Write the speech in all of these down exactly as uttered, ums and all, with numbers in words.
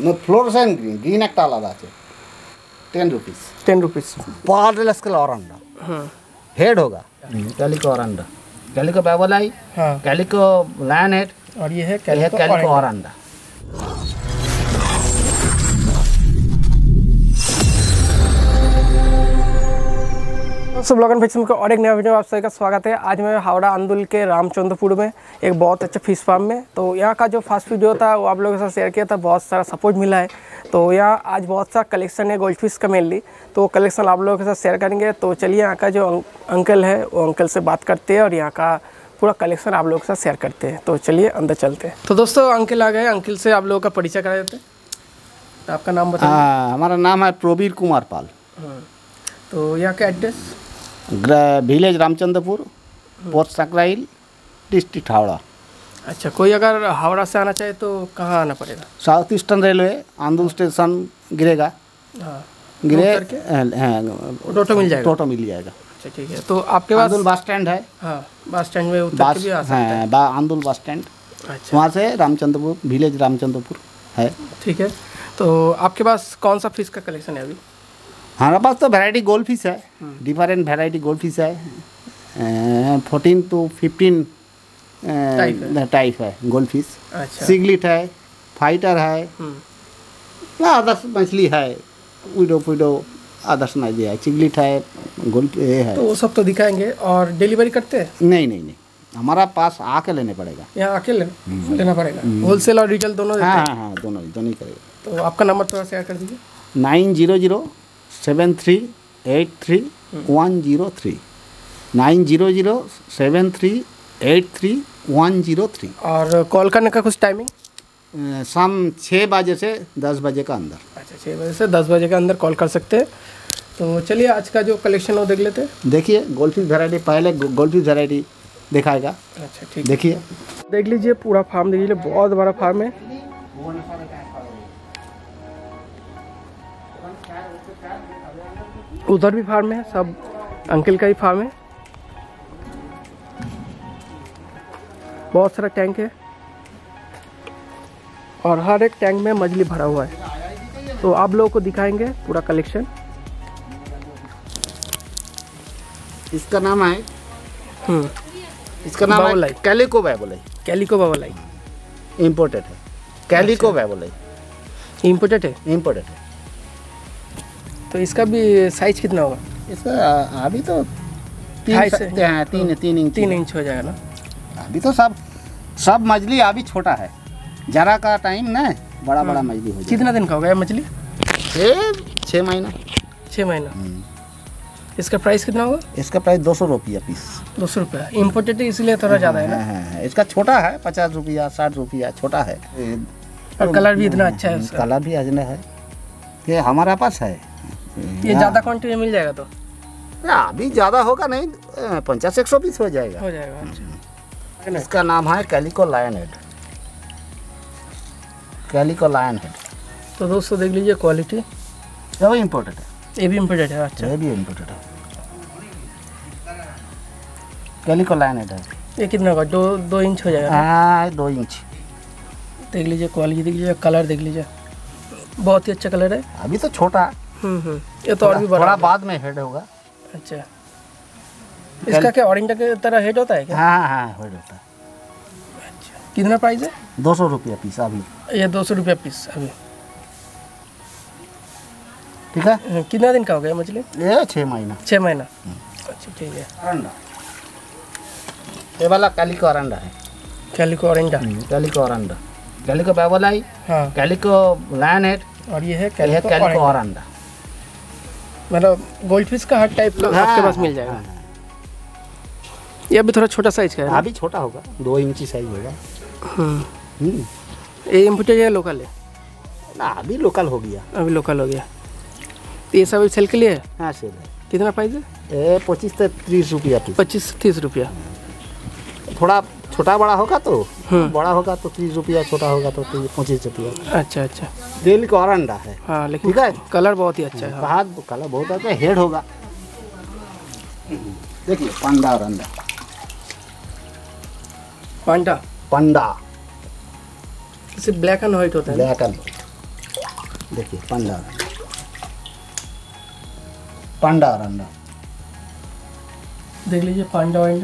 Fluorescent green green एक आलादा আছে टेन रुपीस टेन रुपीस पार्डलेस का ऑरेंडा हाँ हेड होगा कैलिको ऑरेंडा कैलिको बैबोलाई हाँ कैलिको लायन हेड और ये है कैलिको कैलिको ऑरेंडा। सब लोगन फिक्स का और एक नया वीडियो में आप सभी का स्वागत है। आज मैं हावड़ा अंदुल के रामचंद्रपुर में एक बहुत अच्छा फिश फार्म में, तो यहाँ का जो फर्स्ट वीडियो था वो आप लोगों के साथ शेयर किया था, बहुत सारा सपोर्ट मिला है। तो यहाँ आज बहुत सारा कलेक्शन है गोल्ड फिश का मेनली, तो कलेक्शन आप लोगों के साथ शेयर करेंगे। तो चलिए यहाँ का जो अं, अंकल है वो अंकल से बात करते हैं और यहाँ का पूरा कलेक्शन आप लोगों के साथ शेयर करते हैं। तो चलिए अंदर चलते हैं। तो दोस्तों अंकल आ गए, अंकल से आप लोगों का परिचय करा देते हैं। तो आपका नाम बताइए। हमारा नाम है प्रवीर कुमार पाल। तो यहाँ का address village Ramchandrapur, post Sankrail, district Howrah. अच्छा, कोई अगर हावड़ा से आना चाहे तो कहाँ आना पड़ेगा? South eastern railway Andul station गिरेगा, हाँ गिरे हाँ टोटो मिल जाएगा। टोटो मिल जाएगा। अच्छा ठीक है। तो आपके पास आंदुल बस स्टैंड है। हाँ बस स्टैंड में उतर के भी आ सकते हैं। हाँ आंदुल बस स्टैंड, अच्छा वहाँ से रामचंद्रपुर विलेज रामचंद्रपुर है। ठीक है। तो आपके पास कौन सा फिश का कलेक्शन है अभी? हमारे पास तो वैरायटी गोल्ड फिश है, डिफरेंट वैरायटी गोल्ड फिश है। फोर्टीन टू फिफ्टीन टाइप है गोल्ड फिश। अच्छा सिगलिट है, फाइटर है, अदर्स मछली है, विडो पुडो अदर्स मछली है, चिगलिट है, गोल्ड ये है। तो वो सब तो दिखाएंगे। और डिलीवरी करते हैं? नहीं नहीं नहीं, हमारा पास आके लेने पड़ेगा। यहाँ आके ले, लेना पड़ेगा। होलसेल और रिटेल दोनों देते हाँ हैं? हाँ हाँ दोनों दोनों ही करेगा। तो आपका नंबर थोड़ा शेयर कर दीजिए। Nine zero zero seven three eight three one zero three nine zero zero seven three eight three one zero three. और कॉल करने का कुछ टाइमिंग? शाम छः बजे से दस बजे का अंदर। अच्छा, छः बजे से दस बजे के अंदर कॉल कर सकते हैं। तो चलिए आज का जो कलेक्शन वो देख लेते हैं। देखिए गोल्ड फिश वैरायटी, पहले गोल्ड फिश वैरायटी दिखाएगा। अच्छा ठीक, देखिए देख लीजिए पूरा फार्म देख लीजिए, बहुत बड़ा फार्म है। उधर भी फार्म है, सब अंकल का ही फार्म है। बहुत सारा टैंक है और हर एक टैंक में मछली भरा हुआ है। तो आप लोगों को दिखाएंगे पूरा कलेक्शन। इसका नाम है हम्म इसका नाम बाबोलाई। है calico bubble eye. Calico bubble eye imported है। कैलिको बैबोलाई इम्पोर्टेड है। इम्पोर्टेड है। तो इसका भी साइज कितना होगा? इसका अभी तो तीन ढाई से हाँ, तीन तीन इंच तीन इंच हो जाएगा ना? अभी तो सब सब मछली अभी छोटा है, जरा का टाइम ना बड़ा बड़ा मछली हो जाएगा। कितना दिन का होगा ये मछली? छः छः महीना छः महीना। इसका प्राइस कितना होगा? इसका प्राइस दो सौ रुपया पीस। दो सौ रुपया इम्पोर्टेड है इसलिए थोड़ा ज़्यादा है ना? हाँ, हाँ, इसका छोटा है, पचास रुपया साठ रुपया छोटा है। और कलर भी इतना अच्छा है उसका। कलर भी अजने है, ये हमारा पास है। ये ज़्यादा क्वांटिटी में मिल जाएगा तो? अभी ज़्यादा होगा नहीं, पचास एक सौ पीस हो जाएगा। हो जाएगा। अच्छा, इसका नाम है calico lion head. Calico lion head. तो दोस्तों देख लीजिए क्वालिटी, ये भी इम्पोर्टेड है। ये भी इम्पोर्टेड है। अच्छा, ये भी इम्पोर्टेड है। कैलिको लायन हेड है। ये कितना होगा? दो दो इंच हो जाएगा? हाँ दो इंच। देख लीजिए क्वालिटी, देख लीजिए कलर, देख लीजिए बहुत ही अच्छा कलर है। अभी तो छोटा है, हम्म हम्म ये तो और भी बड़ा थोड़ा होगा। बाद में हेड होगा। अच्छा, इसका क्या ऑरेंज के तरह हेड होता है क्या? हाँ हाँ हेड होता है। अच्छा, कितना प्राइस है? दो सौ रुपया पीस अभी। ये दो सौ रुपया पीस अभी। ठीक है। कितना दिन का हो गया मछली? ये छः महीना। छः महीना। अच्छा ठीक है। अरंडा, ये वाला कैलिको अरंडा है। Calico orange. Calico oranda, calico bubble eye, हाँ, कैलिको लायन हेड और ये है कैलिको कैलिको अरंडा। मतलब गोल्ड फिश का हर टाइप का हाँ, आपके पास मिल जाएगा। हाँ, हाँ। ये अभी थोड़ा छोटा साइज का है ना? अभी छोटा होगा, दो इंची साइज होगा। हम्म हम्म, ये इम्पोर्टेड है लोकल है? ना अभी लोकल हो गया। अभी लोकल हो गया। तो ये सब सेल के लिए है? हाँ सेल है। कितना प्राइस है? ये पच्चीस से तीस रुपया पीस। पच्चीस तीस रुपया। थोड़ा छोटा बड़ा होगा तो हम्म। बड़ा होगा तो तीस रुपया, छोटा होगा तो पच्चीस रुपया। अच्छा अच्छा। दिल का अरंडा है। हाँ लेकिन ठीक है, कलर बहुत ही अच्छा है। हाँ। बाहर कलर बहुत अच्छा है, हेड होगा। देखिए पंडा अरंडा, पांडा पंडा सिर्फ ब्लैक एंड व्हाइट होता है ना? ब्लैक एंड देखिए पांडा पांडा अरंडा देख लीजिए पांडा वांडा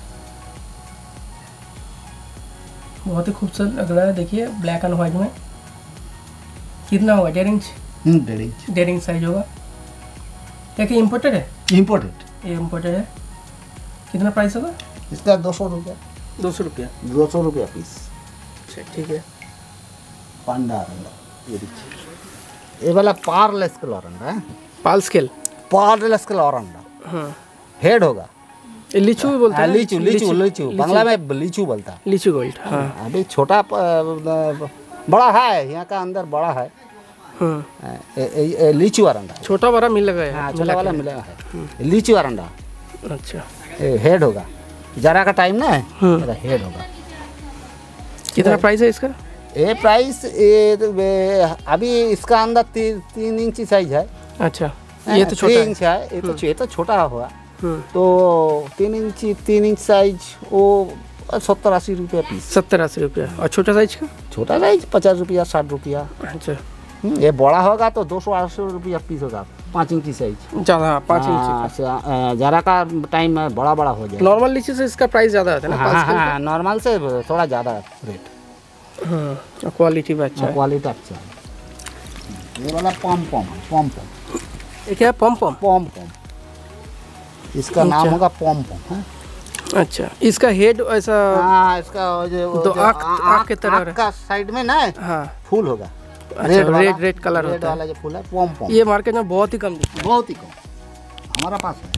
बहुत ही खूबसूरत लग रहा है। देखिए ब्लैक एंड व्हाइट में कितना होगा? डेढ़ इंच हम्म डेढ़ इंच डेढ़ इंच साइज होगा। क्या कि इम्पोर्टेड है? इम्पोर्टेड ये इम्पोर्टेड है। कितना प्राइस होगा इसका? दो सौ रुपया दो सौ रुपया दो सौ रुपया पीस। अच्छा ठीक है। पांडा अरंडा ये देखिए, ये वाला पार्लेस का अरंडा है। पाल स्केल पार्लेस का अरंडा हाँ। हेड होगा। ये लीचू भी बोलते हैं ना? लीचू लीचू लीचू बांग्ला में लीचू बोलता है। लीचू गोल्ड हाँ। अभी छोटा प- बड़ा है, यहाँ का अंदर बड़ा है। हाँ ए- ए- ए- लीचू अरंडा। छोटा बड़ा मिलेगा हाँ यहाँ छोटा वाला मिलेगा है। लीचू अरंडा अच्छा ए, हेड होगा। जरा का टाइम ना है, हम्म। मेरा हेड होगा। कितना प्राइस है इसका? ये प्राइस ये तो वे- अभी इसका अंदर ती, तीन इंच साइज है। अच्छा ये तो छोटा तीन है। इंच है, ये तो ये तो छोटा होगा। हम्म। तो तीन इंच तीन इंच साइज वो सत्तर अस्सी रुपया पीस। सत्तर अस्सी रुपया। और छोटा साइज का? छोटा साइज पचास रुपया साठ रुपया। अच्छा हम्म, ये बड़ा होगा तो दो सौ आठ सौ रुपया पीस होगा। पाँच इंची साइज। ज़्यादा हाँ, पाँच इंच हाँ, सा- जरा का टाइम में बड़ा बड़ा हो जाएगा। नॉर्मल लीची से इसका प्राइस ज़्यादा होता है ना? हाँ पाँच हाँ नॉर्मल से थोड़ा ज़्यादा रेट। हाँ क्वालिटी भी अच्छा है। क्वालिटी अच्छा है। ये वाला पम पम पम पम ये क्या है? पम पम पम पम इसका नाम अच्छा। होगा पम पम। हाँ अच्छा इसका हेड ऐसा हाँ, इसका वो जो वो दो जो आँख- आ- आँख के तरह आँख का साइड में ना हाँ फूल होगा। अच्छा, वाला- रेड रेड कलर रेड होता है। वाला जो फूल है पम पम। ये मार्केट में बहुत ही कम दिखता है। बहुत ही कम हमारा पास है।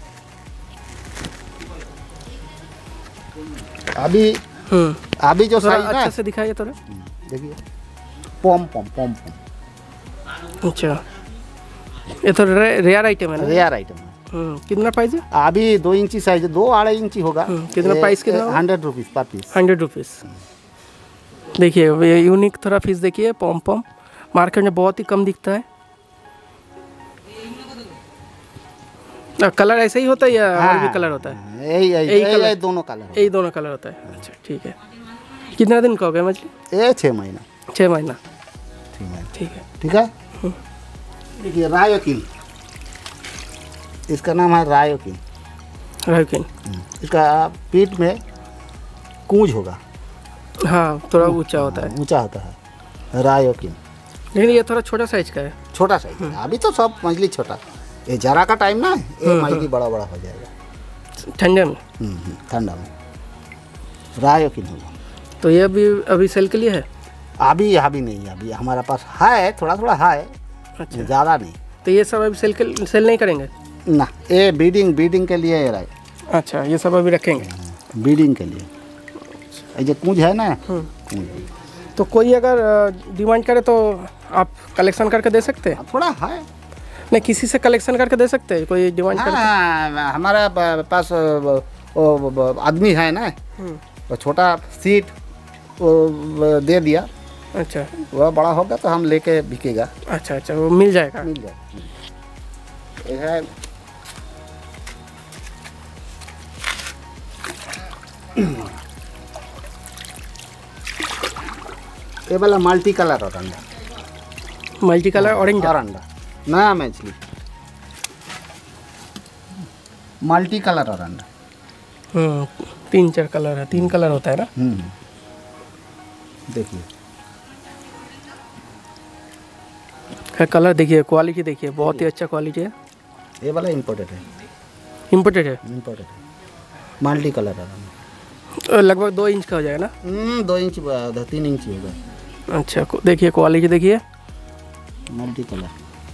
अभी हम्म अभी जो थोड़ा साइज ना अच्छे से दिखाइए थोड़ा। देखिए पम पम पम पम अच्छा ये तो रे, रेयर आइटम है ना? रेयर आइटम है। हम्म कितना प्राइस है? अभी दो इंची साइज दो अढ़ाई इंची होगा। हम्म, कितना प्राइस कितना होगा? Hundred rupees per piece. Hundred rupees. देखिए ये यूनिक थोड़ा पीस देखिए पम पम मार्केट में बहुत ही कम दिखता है। आ, कलर ऐसा ही होता है या और भी कलर होता है? यही यही यही कलर? यही दोनों कलर यही दोनों कलर होता है। अच्छा ठीक है। कितना दिन का हो गया मछली? ये छः महीना। छः महीना। ठीक है ठीक है। ठीक है। देखिए रायोकिन, इसका नाम है रायोकिन। रायोकिन इसका पीठ में कूंज होगा। हाँ थोड़ा ऊंचा होता है ऊंचा होता है रायोकिन। लेकिन ये थोड़ा छोटा साइज का है। छोटा साइज है। अभी तो सब मछली छोटा। ये जरा का टाइम ना ये मछली बड़ा बड़ा हो जाएगा ठंडे में। हम्म, हम्म, ठंडा में रायोकिन होगा। तो ये अभी अभी सेल के लिए है? अभी अभी नहीं, अभी हमारा पास है थोड़ा थोड़ा है। अच्छा ज़्यादा नहीं तो ये सब अभी सेल के सेल नहीं करेंगे? ना, ये बीडिंग बीडिंग के लिए ये रहा अच्छा ये सब अभी रखेंगे बीडिंग के लिए। ये जो कूंज है ना कूंज तो कोई अगर डिमांड करे तो आप कलेक्शन करके दे सकते हैं? थोड़ा है। नहीं किसी से कलेक्शन करके दे सकते हैं कोई डिमांड करे? हाँ हमारा प- पास वो- वो- वो आदमी है ना, वो छोटा सीट वो दे दिया। अच्छा वह बड़ा होगा तो हम लेके बिकेगा। अच्छा अच्छा वो मिल जाएगा। मिल जाए। ये है ये वाला मल्टी कलर और अंडा। मल्टी कलर ऑरेंज और अंडा नया मछली मल्टी कलर और अंडा। हम्म तीन चार कलर है। तीन कलर होता है ना? हम्म देखिए खैर कलर देखिए क्वालिटी देखिए बहुत ही अच्छा क्वालिटी है। ये वाला इम्पोर्टेड है। इम्पोर्टेड है। इम्पोर्टेड है मल्टी कलर है। अ, लगभग दो इंच का हो जाएगा ना? हम्म, दो इंच ब- तीन इंच होगा। अच्छा को- देखिए क्वालिटी देखिए। मल्टी कलर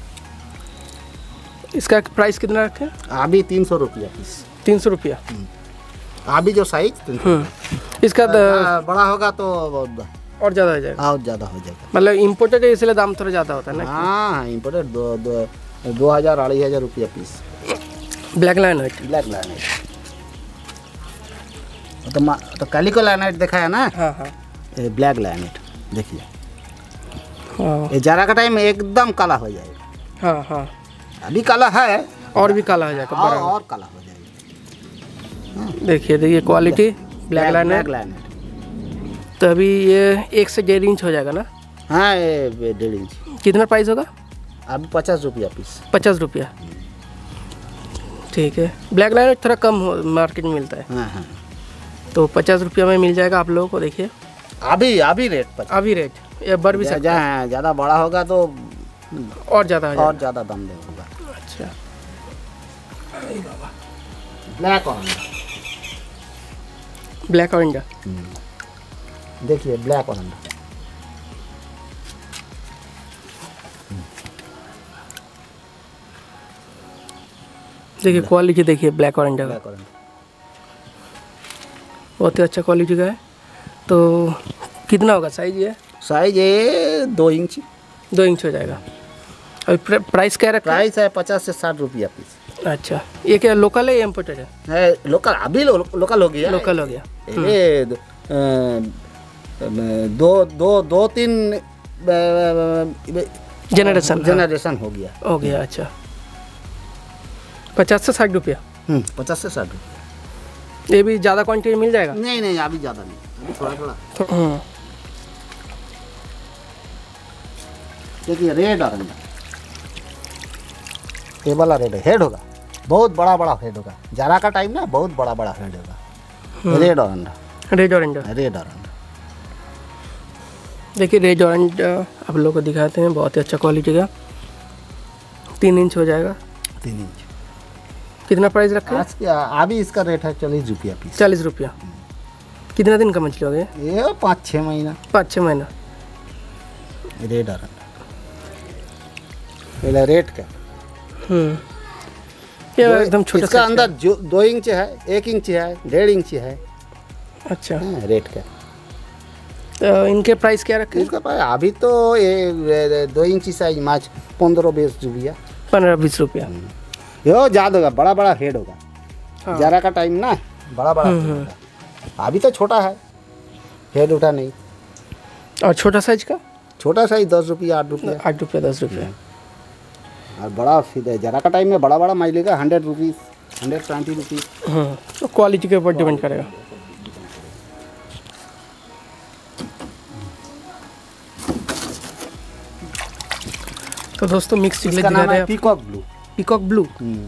इसका प्राइस कितना रखें? अभी तीन सौ रुपया पीस। तीन सौ रुपया। अभी जो साइज तीन सौ। हम्म इसका द- बड़ा होगा तो और ज़्यादा हो जाएगा। और ज़्यादा हो जाएगा। मतलब इम्पोर्टेड है इसलिए दाम थोड़ा ज़्यादा होता है ना? हाँ इम्पोर्टेड दो दो दो हज़ार अढ़ाई हज़ार रुपया पीस। Black liner. ब्लैक लैनेट तो मा- तो कैलिको लैनेट देखा है ना, हाँ हाँ ये ब्लैक लैनेट देखिए। हाँ ये जरा का टाइम एकदम काला हो जाएगा। हाँ हाँ अभी काला है और भी काला हो जाएगा और, बड़ा। और काला हो जाएगा। देखिए देखिए क्वालिटी ब्लैक लाइनर। ब्लैक लैनेट तो अभी ये एक से डेढ़ इंच हो जाएगा ना? हाँ ये डेढ़ इंच। कितना प्राइस होगा? अभी पचास रुपया पीस। पचास रुपया, ठीक है। ब्लैक लाइट थोड़ा कम हो मार्केट में मिलता है। हाँ हाँ, तो पचास रुपया में मिल जाएगा आप लोगों को। देखिए अभी अभी रेट पर, अभी रेट ये बढ़ भी सकता है, ज़्यादा बड़ा होगा तो और ज़्यादा और ज़्यादा दाम दे होगा। अच्छा, ब्लैक ऑरेंज, ब्लैक ऑरेंज, देखिए ब्लैक ऑरेंज, देखिए क्वालिटी देखिए ब्लैक ऑरेंज का, ब्लैक ऑरेंज बहुत ही अच्छा क्वालिटी का है। तो कितना होगा साइज ये? साइज ये दो इंच दो इंच हो जाएगा। अभी प्र, प्राइस क्या रखा है? प्राइस है पचास से साठ रुपया पीस। अच्छा, ये क्या लोकल है या इम्पोर्टेड है? है लोकल, अभी लो, लोकल हो गया। लोकल हो गया। ये दो दो दो तीन जनरेशन जनरेशन हो गया हो गया। अच्छा, पचास से साठ रुपया। पचास से साठ रुपया। ये भी ज़्यादा क्वांटिटी मिल जाएगा? नहीं नहीं, अभी ज़्यादा नहीं, अभी थोड़ा थोड़ा। देखिए रेड ऑरेंज, ये वाला रेड हेड होगा, बहुत बड़ा बड़ा हेड होगा। जारा का टाइम ना, बहुत बड़ा बड़ा हेड होगा। Red orange, red orange, red orange. देखिए रेड ऑरेंज आप लोग को दिखाते हैं, बहुत ही अच्छा क्वालिटी का। तीन इंच हो जाएगा। तीन इंच। कितना प्राइस रखा है? आज क्या अभी इसका रेट है चालीस रुपया पीस। चालीस रुपया। कितना दिन का मछली हो गया? ये पाँच छः महीना। पाँच छः महीना। रेड ऑरेंज पहले रेट का। हम्म, ये एकदम छोटा। इसका अंदर जो दो इंच है, एक इंच है, डेढ़ इंच है। अच्छा, रेट का। तो इनके प्राइस क्या रखे? इसका प्राइस अभी तो ये दो इंच साइज माछ पंद्रह बीस रुपया। पंद्रह बीस रुपया। यो ज़्यादा होगा, बड़ा बड़ा हेड होगा। हाँ। जारा का टाइम ना, बड़ा बड़ा हेड होगा। अभी तो छोटा है, हेड उठा नहीं। और छोटा साइज का? छोटा साइज दस रुपया, आठ रुपया। आठ रुपया, दस रुपया। और बड़ा सीधे जारा का टाइम में बड़ा बड़ा माइल लेगा hundred rupees, hundred twenty rupees. हाँ, तो क्वालिटी के ऊपर डिपेंड करेगा। तो दोस्तों मिक्स चिकलेट दिखा रहे हैं। Peacock blue. Peacock blue.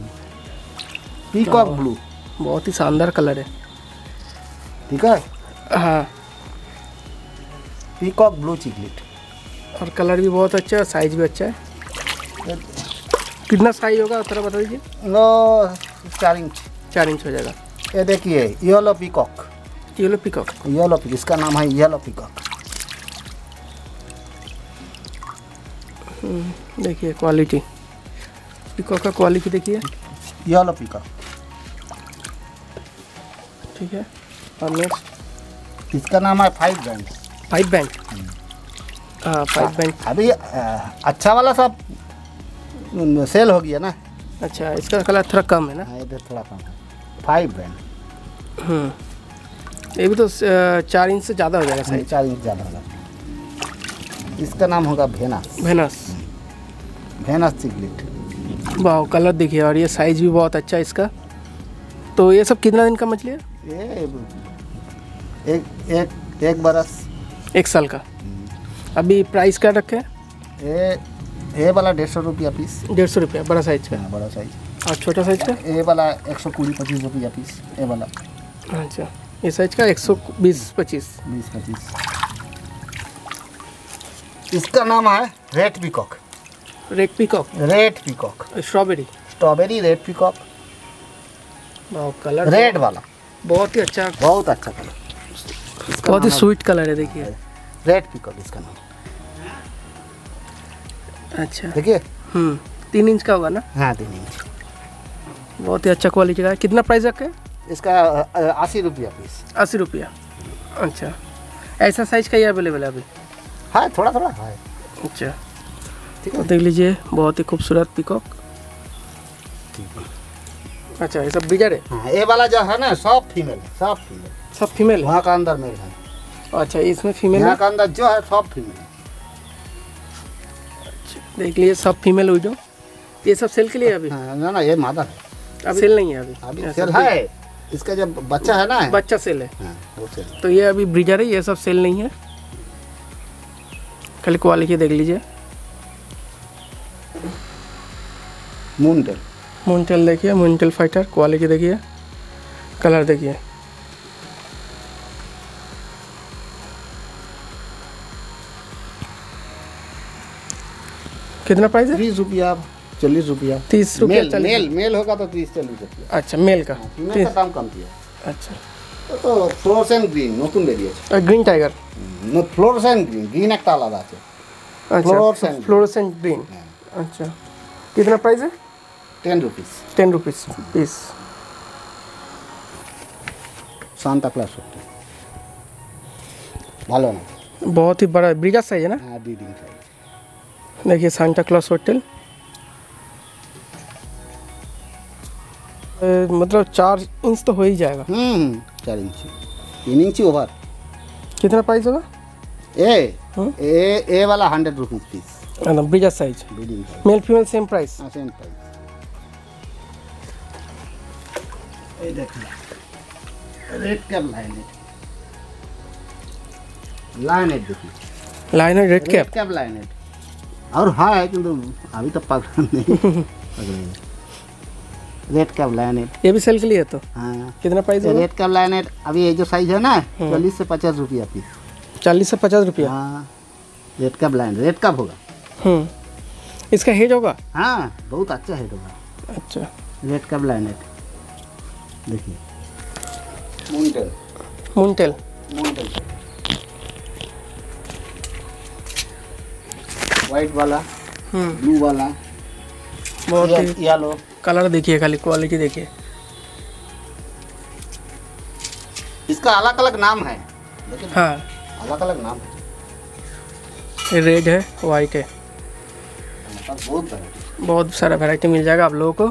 Peacock blue बहुत ही शानदार कलर है। ठीक है। हाँ, पीकॉक ब्लू चिकलेट। और कलर भी बहुत अच्छा है, साइज भी अच्छा है। कितना साइज होगा थोड़ा बता दीजिए। नो चार इंच। चार इंच हो जाएगा। ये देखिए yellow peacock. Yellow peacock. Yellow peacock, इसका नाम है येलो पीकॉक। देखिए क्वालिटी, पीकॉक का क्वालिटी देखिए। येलो पीकॉक, ठीक है। और नेक्स्ट इसका नाम है फाइव बैंड। Five band. हाँ, फाइव बैंड। अभी अच्छा वाला सब सेल हो गया ना। अच्छा, इसका कलर थोड़ा कम है ना? हाँ, इधर थोड़ा कम है। Five band. हम्म, ये भी तो चार इंच से ज़्यादा हो जाएगा साइज। चार इंच ज़्यादा होगा। इसका नाम होगा भेनस। भेनस। Venus chiclet. वाह, कलर देखिए, और ये साइज भी बहुत अच्छा है इसका। तो ये सब कितना दिन का मछली है? ये एक एक एक बरस, एक साल का। अभी प्राइस क्या रखे? ये ये वाला डेढ़ सौ रुपया पीस। डेढ़ सौ रुपया बड़ा साइज का। बड़ा साइज। और छोटा साइज का? ये वाला एक सौ बीस पच्चीस रुपया पीस। ये वाला अच्छा, ये साइज का एक सौ बीस पच्चीस। बीस पच्चीस। इसका नाम है red peacock. Red peacock. Red peacock. Strawberry. Strawberry red peacock. वाह, कलर रेड वाला बहुत ही अच्छा, बहुत अच्छा कलर। बहुत ही स्वीट कलर है। देखिए रेड पीकॉक इसका नाम। अच्छा, देखिए। हम्म, तीन इंच का होगा ना? हाँ, तीन इंच। बहुत ही अच्छा क्वालिटी का है। कितना प्राइस रखे? इसका अस्सी रुपया पीस। अस्सी रुपया। अच्छा, ऐसा साइज का ही अवेलेबल है अभी? हाँ, थोड़ा थोड़ा है। अच्छा, ठीक है। देख लीजिए, बहुत ही खूबसूरत पीकॉक। अच्छा, ये सब ब्रीडर है? हाँ, ये वाला जो है ना सब फीमेल है, सब फीमेल। सब फीमेल है? वहाँ का अंदर मेल है। अच्छा, इसमें फीमेल है? यहाँ का अंदर जो है सब फीमेल है। देख लीजिए, सब फीमेल हुई जो। ये सब सेल के लिए अभी? हाँ, ना ना, ये मादा है। अभी सेल नहीं है अभी? अभी सेल है। इसका जब बच्चा है ना, बच्चा सेल है। हाँ, वो सेल। तो ये अभी ब्रीडर है, ये सब सेल नहीं है। खाली क्वालिटी देख लीजिए। मूनटेल। मूनटेल देखिए, मूनटेल फाइटर, क्वालिटी देखिए, कलर देखिए। कितना प्राइस है? तीस रुपया चालीस रुपया। तीस रुपया मेल, मेल मेल होगा तो तीस चालीस रुपया। अच्छा, मेल का फीमेल का दाम कम किया। अच्छा, তো তো ফ্লোরসেন্ট গ্রিন নতুন বেরিয়েছে। Green tiger, no fluorescent green, green একটা আলাদা আছে। अच्छा फ्लोरोसेंट फ्लोरोसेंट ग्रीन। अच्छा, कितना प्राइस है? Ten rupees. Ten rupees piece. Santa Claus ভালো না, बहुत ही बड़ा ब्रिजा साइज है ना। हाँ ब्रीडिंग साइज। देखिए सांता क्लॉस होटल, मतलब चार इंच तो हो ही जाएगा। हम्म चार इंची तीन इंची ओवर। कितना प्राइस होगा? ए हम्म? ए ए वाला हंड्रेड रुपीज पीस। एकदम ब्रिजा size, breeding size. Male female same price. हाँ सेम प्राइस। ये देखिए रेड कैप लाइनेट, लाइनेट देखिए, liner red cap. Red cap लाइनेट और हाँ है किंतु अभी तो पकड़ नहीं पकड़े। रेड कैप लाइनेट ये भी सेल के लिए है तो हाँ। कितना प्राइस ये होगा? रेड कैप लाइनेट अभी ये जो साइज है ना चालीस से पचास रुपया पीस। चालीस से पचास रुपया। हाँ रेड कैप लाइनेट, रेड कैप होगा। हम्म, इसका हेज होगा? हाँ बहुत अच्छा हेड होगा। अच्छा, रेड कैप लाइनेट देखिए। मूनटेल, मूनटेल। मूनटेल वाइट वाला, हम्म, ब्लू वाला, बहुत ही येलो। कलर देखिए, खाली क्वालिटी देखिए। इसका अलग अलग नाम है, लेकिन हाँ, अलग अलग नाम है। ये रेड है, वाइट है, हमारे पास बहुत वैरायटी। बहुत सारा वैरायटी मिल जाएगा आप लोगों को।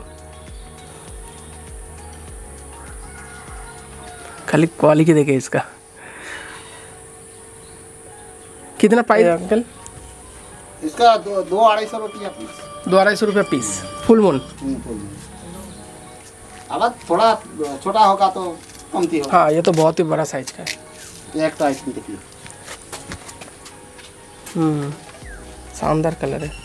खाली क्वालिटी देखिए इसका। कितना प्राइस है अंकल? इसका दो दो अढ़ाई सौ रुपया पीस। दो अढ़ाई सौ रुपया पीस, फुल मून। अब थोड़ा छोटा होगा तो कमती होगा। हाँ, ये तो बहुत ही बड़ा साइज का है। ये एक तो आइसक्रीम देखिए, हम्म, शानदार कलर है।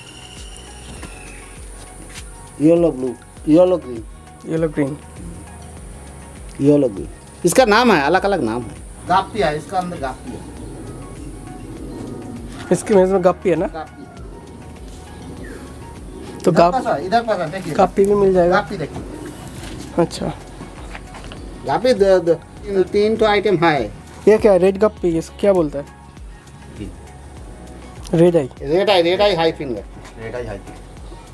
Yellow blue, yellow green, yellow green. Yellow green. इसका नाम है, अलग अलग नाम है। गाप्पी है, इसका अंदर गाप्पी है। इसके मेज में गप्पी है ना, गाप्पी तो इधर गाप पासा, इधर पासा देखिए, गप्पी भी मिल जाएगा। गाप्पी देखिए। अच्छा, गाप्पी द- द- तीन तीन तो आइटम है। ये क्या है? रेड गप्पी, ये क्या बोलता है? Red eye. Red eye, red eye high finger, red eye high finger.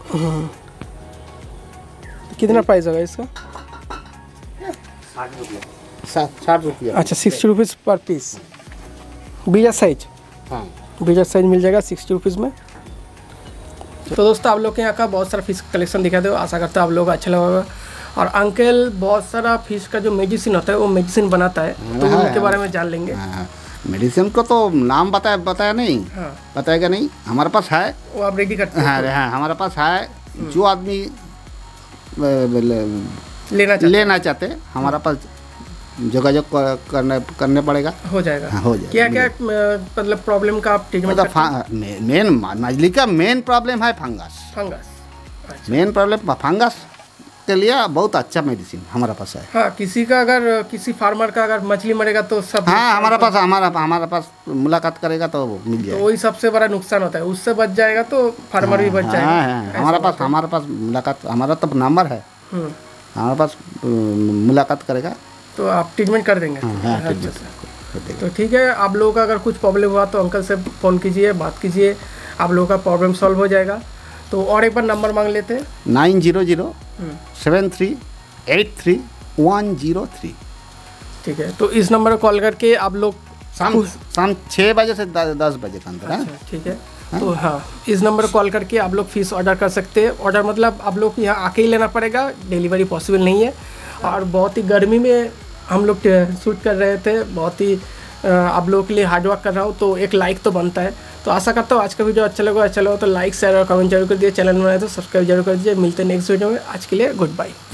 कितना प्राइस होगा इसका? साठ रुपया, साठ साठ रुपया। अच्छा, सिक्सटी रुपीज़ पर पीस। बीजा साइज, हाँ बीजा साइज मिल जाएगा सिक्सटी रुपीज़ में। तो दोस्तों आप लोग के यहाँ का बहुत सारा फिश कलेक्शन दिखा दो, आशा करता हूँ आप लोग को अच्छा लगा। और अंकल बहुत सारा फिश का जो मेडिसिन होता है वो मेडिसिन बनाता है, तो हाँ, उनके बारे में जान लेंगे। हाँ, मेडिसिन को तो नाम बताया बताया नहीं, हाँ, बताएगा नहीं। हमारे पास है, वो आप रेडी करते हैं, हाँ हाँ हमारे पास है। जो आदमी अ, ले- लेना चाहते लेना चाहते हमारा पास जोगाजोग कर- करने करने पड़ेगा। हैं, हो जाएगा। हाँ, हो जाएगा। क्या क्या मतलब प्रॉब्लम का आप ट्रीटमेंट मतलब करते हैं? फा- मे- मेन मछली का मेन प्रॉब्लम है फंगस। फंगस। अच्छा, मेन प्रॉब्लम फंगस के लिए बहुत अच्छा मेडिसिन हमारे पास है। हाँ, किसी का अगर किसी फार्मर का अगर मछली मरेगा तो सब, हाँ हमारे पास हमारा हमारे पास मुलाकात करेगा तो वो मिल तो जाएगा। वही सबसे बड़ा नुकसान होता है, उससे बच जाएगा तो फार्मर भी बच जाएगा। हाँ, हाँ, हमारे पास हमारे पास मुलाकात, हमारा तो नंबर है, हम्म, हमारे पास अ, मुलाकात करेगा। तो आप ट्रीटमेंट कर देंगे। हाँ, हाँ, अच्छा, ट्रीटमेंट अच्छा। कर देगा। तो ठीक है, आप लोगों का अगर कुछ प्रॉब्लम हुआ तो अंकल से फ़ोन कीजिए, बात कीजिए, आप लोगों का प्रॉब्लम सॉल्व हो जाएगा। तो और एक बार नंबर मांग लेते हैं। नाइन जीरो जीरो हम्म, seven three eight three one zero three. ठीक है, तो इस नंबर पर कॉल करके आप लोग शाम शाम छः बजे से द- दस बजे के अंदर। हाँ? अच्छा, ठीक है। तो हाँ, इस नंबर पर कॉल करके आप लोग फिश ऑर्डर कर सकते हैं। ऑर्डर मतलब आप लोग को यहाँ आके ही लेना पड़ेगा, डिलीवरी पॉसिबल नहीं है। और बहुत ही गर्मी में हम लोग शूट कर रहे थे, बहुत ही अ, आप लोगों के लिए हार्ड वर्क कर रहा हूँ, तो एक लाइक तो बनता है। तो आशा करता हूँ आज का वीडियो अच्छा लगा, अच्छा लगा तो लाइक शेयर और कमेंट जरूर कर दीजिए। चैनल बनाए तो सब्सक्राइब जरूर कर दीजिए। मिलते हैं नेक्स्ट वीडियो में, आज के लिए गुड बाय।